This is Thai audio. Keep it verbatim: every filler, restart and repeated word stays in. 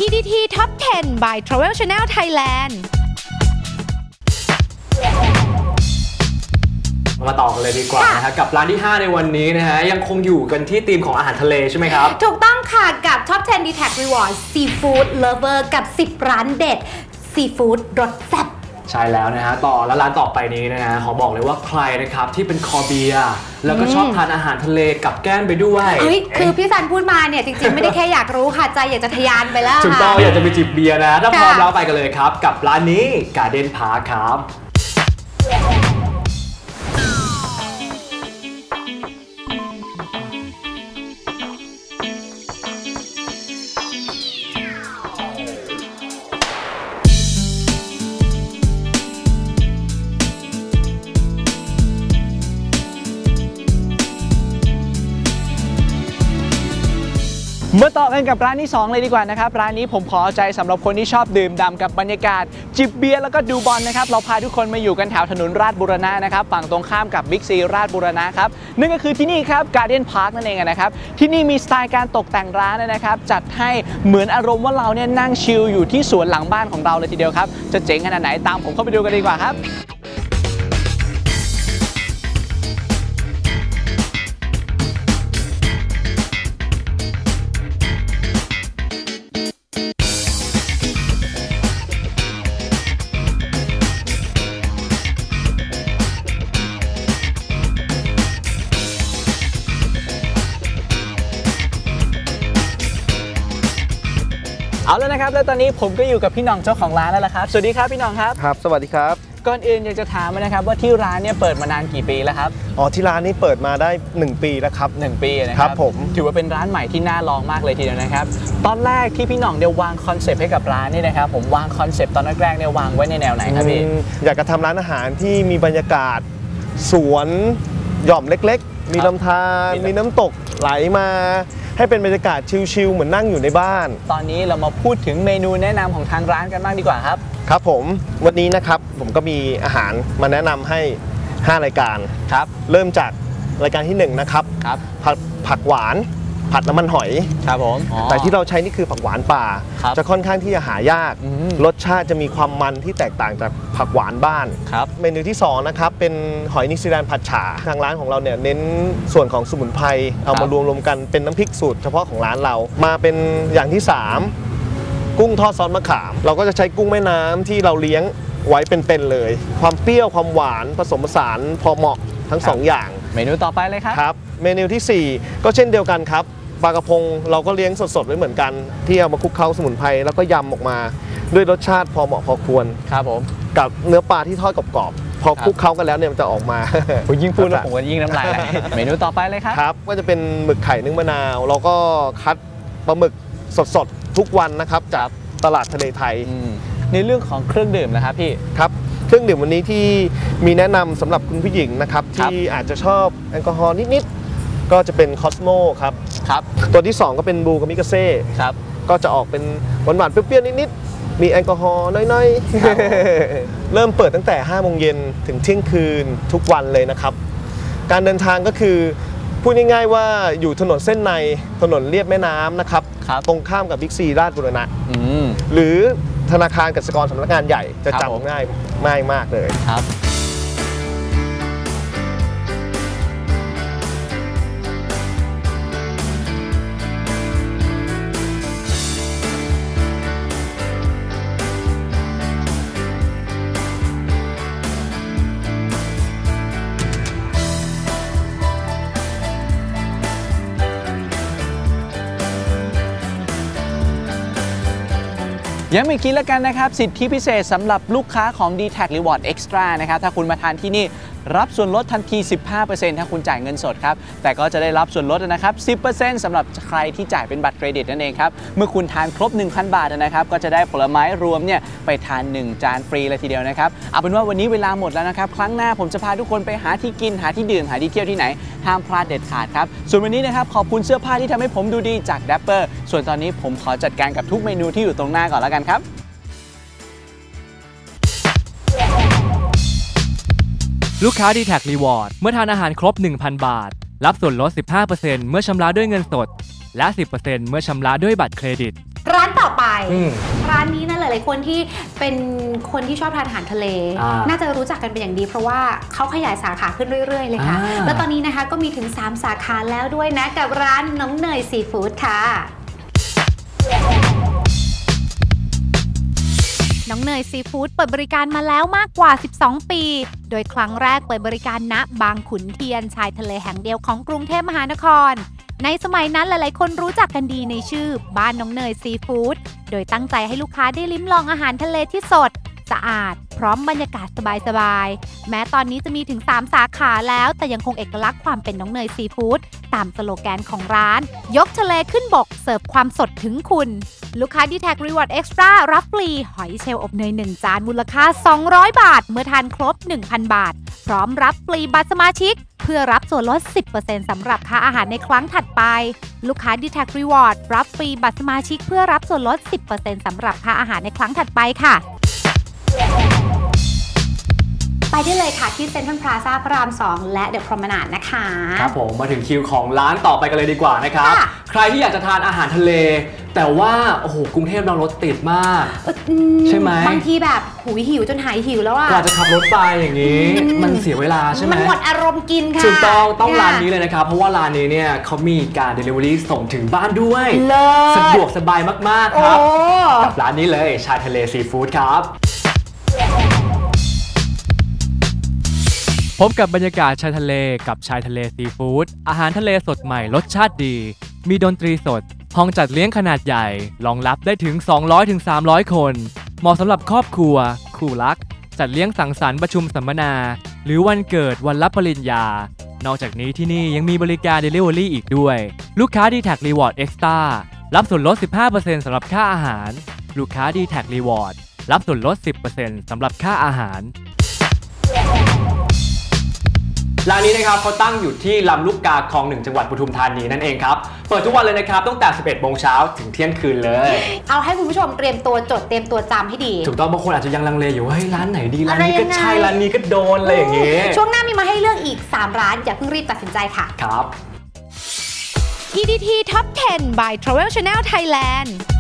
ที ดี ที Top เท็น by Travel Channel Thailand มาต่อกันเลยดีกว่านะฮะกับร้านที่ห้าในวันนี้นะฮะยังคงอยู่กันที่ธีมของอาหารทะเลใช่ไหมครับถูกต้องค่ะกับ Top เท็น ดี แท็ก Reward Seafood Lover กับสิบร้านเด็ดซีฟู้ดรสแซ่บใช่แล้วนะฮะต่อแล้วร้านต่อไปนี้นะฮะขอบอกเลยว่าใครนะครับที่เป็นคอเบียร์แล้วก็ชอบทานอาหารทะเลกับแก้มไปด้วยเฮ้ยคือพี่ซันพูดมาเนี่ยจริงๆไม่ได้แค่อยากรู้ค่ะใจอยากจะทะยานไปแล้วถูกต้องอยากจะไปจิบเบียร์นะถ้าพร้อมแล้วไปกันเลยครับกับร้านนี้ Garden Park ครับเมื่อต่อกันกับร้านที่สองเลยดีกว่านะครับร้านนี้ผมขอเอาใจสำหรับคนที่ชอบดื่มด่ำกับบรรยากาศจิบเบียร์แล้วก็ดูบอลนะครับเราพาทุกคนมาอยู่กันแถวถนนราชบูรณะนะครับฝั่งตรงข้ามกับบิ๊กซีราชบูรณะครับนั่นก็คือที่นี่ครับ Garden Park นั่นเองนะครับที่นี่มีสไตล์การตกแต่งร้านนะครับจัดให้เหมือนอารมณ์ว่าเราเนี่ยนั่งชิลอยู่ที่สวนหลังบ้านของเราเลยทีเดียวครับจะเจ๋งขนาดไหนตามผมเข้าไปดูกันดีกว่าครับเอาแล้วนะครับแล้วตอนนี้ผมก็อยู่กับพี่หน่องเจ้าของร้านแล้วละครับสวัสดีครับพี่หน่องครับครับสวัสดีครับก่อนอื่นอยากจะถามนะครับว่าที่ร้านเนี่ยเปิดมานานกี่ปีแล้วครับอ๋อที่ร้านนี้เปิดมาได้หนึ่งปีแล้วครับหนึ่งปีนะครับครับผมถือว่าเป็นร้านใหม่ที่น่าลองมากเลยทีเดียวนะครับตอนแรกที่พี่หน่องเดี๋ยววางคอนเซปต์ให้กับร้านนี่นะครับผมวางคอนเซปต์ตอนแรกๆเนี่ยวางไว้ในแนวไหนครับพี่อยากจะทำร้านอาหารที่มีบรรยากาศสวนหย่อมเล็กๆมีลำธารมีน้ำตกไหลมาให้เป็นบรรยากาศชิลๆเหมือนนั่งอยู่ในบ้านตอนนี้เรามาพูดถึงเมนูแนะนำของทางร้านกันบ้างดีกว่าครับครับผมวันนี้นะครับผมก็มีอาหารมาแนะนำให้ห้ารายการครับเริ่มจากรายการที่หนึ่งนะครับครับผัดผักหวานผัดน้ำมันหอยครับผมแต่ที่เราใช้นี่คือผักหวานป่าจะค่อนข้างที่จะหายากรสชาติจะมีความมันที่แตกต่างจากผักหวานบ้านครับเมนูที่สองนะครับเป็นหอยนิวซีแลนด์ผัดฉ่าทางร้านของเราเนี่ยเน้นส่วนของสมุนไพรเอามารวมรวมกันเป็นน้ำพริกสูตรเฉพาะของร้านเรามาเป็นอย่างที่สามกุ้งทอดซอสมะขามเราก็จะใช้กุ้งแม่น้ำที่เราเลี้ยงไว้เป็นๆเลยความเปรี้ยวความหวานผสมผสานพอเหมาะทั้งสองอย่างเมนูต่อไปเลยครับครับเมนูที่สี่ก็เช่นเดียวกันครับปลากระพงเราก็เลี้ยงสดๆไว้เหมือนกันที่เอามาคลุกเคล้าสมุนไพรแล้วก็ยำออกมาด้วยรสชาติพอเหมาะพอควรครับผมกับเนื้อปลาที่ทอดกรอบๆพอคลุกเคล้ากันแล้วเนี่ยมันจะออกมาผมยิ่งพูดแล้วผมก็ยิ่งน้ำลายไหลเมนูต่อไปเลยครับครับก็จะเป็นหมึกไข่นึ่งมะนาวเราก็คัดปลาหมึกสดๆทุกวันนะครับจากตลาดทะเลไทยในเรื่องของเครื่องดื่มนะครับพี่ครับเครื่องดื่มวันนี้ที่มีแนะนำสำหรับคุณผู้หญิงนะครับที่อาจจะชอบแอลกอฮอล์นิดๆก็จะเป็นคอสโมครับครับตัวที่สองก็เป็นบูกามิกาเซ่ครับก็จะออกเป็นหวานๆเปรี้ยวๆนิดๆมีแอลกอฮอล์น้อยๆเริ่มเปิดตั้งแต่ห้าโมงเย็นถึงเที่ยงคืนทุกวันเลยนะครับการเดินทางก็คือพูดง่ายๆว่าอยู่ถนนเส้นในถนนเลียบแม่น้ำนะครับตรงข้ามกับบิ๊กซีราชบูรณะหรือธนาคารกสิกรสำนักงานใหญ่จะจำง่ายง่ายมากเลยครับย้ำอีกทีแล้วกันนะครับสิทธิพิเศษสำหรับลูกค้าของ ดี แท็ก Reward Extra นะครับถ้าคุณมาทานที่นี่รับส่วนลดทันที สิบห้าเปอร์เซ็นต์ ถ้าคุณจ่ายเงินสดครับแต่ก็จะได้รับส่วนลดนะครับ สิบเปอร์เซ็นต์ สำหรับใครที่จ่ายเป็นบัตรเครดิตนั่นเองครับเมื่อคุณทานครบ หนึ่งพัน บาทนะครับก็จะได้ผลไม้รวมเนี่ยไปทานหนึ่งจานฟรีเลยทีเดียวนะครับเอาเป็นว่าวันนี้เวลาหมดแล้วนะครับครั้งหน้าผมจะพาทุกคนไปหาที่กินหาที่ดื่มหาที่เที่ยวที่ไหนห้ามพลาดเด็ดขาดครับส่วนวันนี้นะครับขอบคุณเสื้อผ้าที่ทำให้ผมดูดีจาก Dapper ส่วนตอนนี้ผมขอจัดการกับทุกเมนูที่อยู่ตรงหน้าก่อนแล้วกันครับลูกค้า ดี แท็ก Reward เมื่อทานอาหารครบ หนึ่งพัน บาทรับส่วนลด สิบห้าเปอร์เซ็นต์ เมื่อชำระด้วยเงินสดและ สิบเปอร์เซ็นต์ เมื่อชำระด้วยบัตรเครดิตร้านต่อต่อไปอืมร้านนี้นะหลายๆคนที่เป็นคนที่ชอบทานอาหารทะเลอ่าน่าจะรู้จักกันเป็นอย่างดี เพราะว่าเขาขยายสาขาขึ้นเรื่อยๆเลยค่ะอ่าแล้วตอนนี้นะคะก็มีถึงสามสาขาแล้วด้วยนะกับร้านน้องเนยซีฟู้ดค่ะน้องเนยซีฟู้ดเปิดบริการมาแล้วมากกว่า สิบสอง ปี โดยครั้งแรกเปิดบริการณบางขุนเทียนชายทะเลแห่งเดียวของกรุงเทพมหานคร ในสมัยนั้นหลายๆคนรู้จักกันดีในชื่อบ้านน้องเนยซีฟู้ด โดยตั้งใจให้ลูกค้าได้ลิ้มลองอาหารทะเลที่สด สะอาด พร้อมบรรยากาศสบายๆ แม้ตอนนี้จะมีถึง สาม สาขาแล้ว แต่ยังคงเอกลักษณ์ความเป็นน้องเนยซีฟู้ดตามสโลแกนของร้าน ยกทะเลขึ้นบกเสิร์ฟความสดถึงคุณ ลูกค้า ดี แท็ก Reward Extra รับฟรีหอยเชลล์อบเนยหนึ่งจานมูลค่า สองร้อย บาท เมื่อทานครบ หนึ่งพัน บาท พร้อมรับฟรีบัตรสมาชิก เพื่อรับส่วนลด สิบเปอร์เซ็นต์ สำหรับค่าอาหารในครั้งถัดไป ลูกค้า ดี แท็ก Reward รับฟรีบัตรสมาชิกเพื่อรับส่วนลด สิบเปอร์เซ็นต์ สำหรับค่าอาหารในครั้งถัดไปค่ะไปได้เลยค่ะที่เซ็นทรัลพลาซ่าพระรามสองและเดอะพรอมนาดนะคะครับผมมาถึงคิวของร้านต่อไปกันเลยดีกว่านะครับค่ะใครที่อยากจะทานอาหารทะเล แต่ว่าโอ้โหกรุงเทพเรารถติดมากเอ่ออืใช่ไหมบางทีแบบหูยหิวจนหายหิวแล้วอะกว่าจะขับรถไปอย่างนี้อืมมันเสียเวลาใช่ไหมมันหมดอารมณ์กินค่ะถูกต้องต้องร้านนี้ค่ะเลยนะครับ เพราะว่าร้านนี้เนี่ยเขามีการ Delivery ส่งถึงบ้านด้วยเลิศสะดวกสบายมากๆโอ้ครับกับร้านนี้เลยชายทะเลซีฟู้ดครับพบกับบรรยากาศชายทะเลกับชายทะเลซีฟู้ดอาหารทะเลสดใหม่รสชาติดี มีดนตรีสด ห้องจัดเลี้ยงขนาดใหญ่รองรับได้ถึง สองร้อยถึงสามร้อย คน เหมาะสำหรับครอบครัว คู่รัก จัดเลี้ยงสังสรรค์ประชุมสัมมนา หรือวันเกิดวันรับปริญญา นอกจากนี้ที่นี่ยังมีบริการ Delivery อีกด้วย ลูกค้า ดี แท็ก Reward Extra รับส่วนลด สิบห้าเปอร์เซ็นต์ สำหรับค่าอาหาร ลูกค้า ดี แท็ก Reward รับส่วนลด สิบเปอร์เซ็นต์ สำหรับค่าอาหารร้านนี้นะครับเขาตั้งอยู่ที่ลำลูกกาคลองหนึ่งจังหวัดปทุมธานีนั่นเองครับ เปิดทุกวันเลยนะครับตั้งแต่ สิบเอ็ดโมงเช้าถึงเที่ยงคืนเลยเอาให้คุณผู้ชมเตรียมตัวจดเตรียมตัวจำให้ดีถูกต้องบางคนอาจจะยังลังเลอยู่ว่าเฮ้ยร้านไหนดีร้านนี้อะไรยัก็งไงใช่ร้านนี้ก็โดนอะไรอย่างงี้ช่วงหน้ามีมาให้เลือกอีก สาม ร้านอย่าเพิ่งรีบตัดสินใจค่ะครับอี ดี ที Top สิบ by Travel Channel Thailand